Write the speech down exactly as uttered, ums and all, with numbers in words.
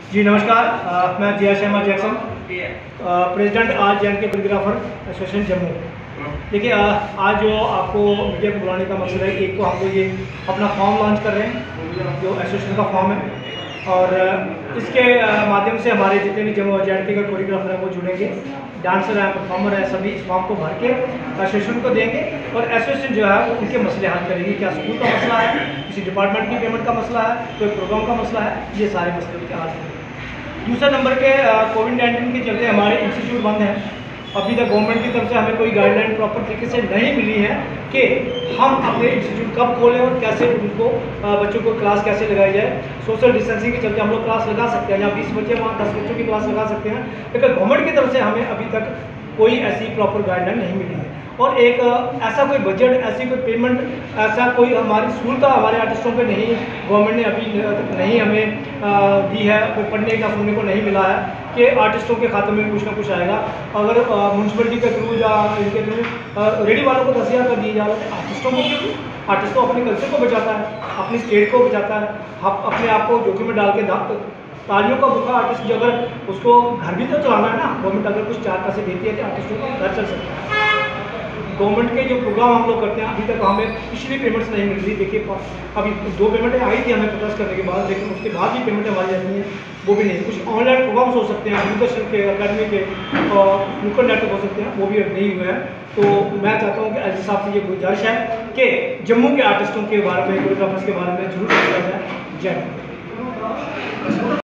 जी नमस्कार। आ, मैं जिया Sharma Jackson, president आज J and K choreographer association Jammu. देखिए, आज जो आपको मीडिया को बुलाने का मकसद है, एक तो हम लोग ये अपना फॉर्म लॉन्च कर रहे हैं जो एसोसिएशन का फॉर्म है, और इसके माध्यम से हमारे जितने भी जम्मू जे एंड के का कोरियोग्राफर हैं वो जुड़ेंगे, डांसर हैं, परफॉर्मर हैं, सभी इस फॉर्म को भर के एसोसिएशन को देंगे और एसोसिएशन जो है वो उनके मसले हल करेंगे। क्या स्कूल का मसला है, किसी डिपार्टमेंट की पेमेंट का मसला है, कोई प्रोग्राम का मसला है, ये सारे मसले उनके हल करेंगे। दूसरे नंबर के कोविड नाइन्टीन के चलते हमारे इंस्टीट्यूट बंद हैं। अभी तक गवर्नमेंट की तरफ से हमें कोई गाइडलाइन प्रॉपर तरीके से नहीं मिली है कि हम अपने इंस्टीट्यूट कब खोलें और कैसे उनको बच्चों को क्लास कैसे लगाई जाए। सोशल डिस्टेंसिंग के चलते हम लोग क्लास लगा सकते हैं, या बीस बच्चे वहाँ दस बच्चों की क्लास लगा सकते हैं, लेकिन गवर्नमेंट की तरफ से हमें अभी तक कोई ऐसी प्रॉपर गाइडलाइन नहीं मिली है। और एक ऐसा कोई बजट, ऐसी कोई पेमेंट, ऐसा कोई हमारी स्कूल का हमारे आर्टिस्टों पे नहीं, गवर्नमेंट ने अभी नहीं हमें दी है, कोई पढ़ने का सुनने को नहीं मिला है कि आर्टिस्टों के खाते में कुछ ना कुछ आएगा। अगर म्यूनसिपलिटी के थ्रू या इनके थ्रू रेडी वालों को दस हज़ार का दिया जा रहा है, आर्टिस्टों को क्यों? आर्टिस्ट तो अपने कल्चर को बचाता है, अपनी स्टेट को बचाता है, हम अपने आप को जोखिम में डाल के तालियों का भूखा आर्टिस्ट जो, अगर उसको घर भी तो चलाना है ना, गवर्नमेंट अगर कुछ चार पैसे देती है तो आर्टिस्टों का घर चल सकता है। गवर्नमेंट के जो प्रोग्राम हम लोग करते हैं, अभी तक हमें पिछली पेमेंट्स नहीं मिल रही। देखिए, अभी दो पेमेंटें आई थी हमें प्रोटेस्ट करने के बाद, लेकिन उसके बाद भी पेमेंटें हमारी जाती हैं, वो भी नहीं। कुछ ऑनलाइन प्रोग्राम्स हो सकते हैं, दूरदर्शन के, अकेडमी के और नुक्कड़ नाटक हो सकते हैं, वो भी नहीं हुए हैं। तो मैं चाहता हूँ कि एल जी साहब से ये गुजारिश है कि जम्मू के आर्टिस्टों के बारे में, कोरियोग्राफर्स के बारे में जरूर सोचा जाए। जय हिंद।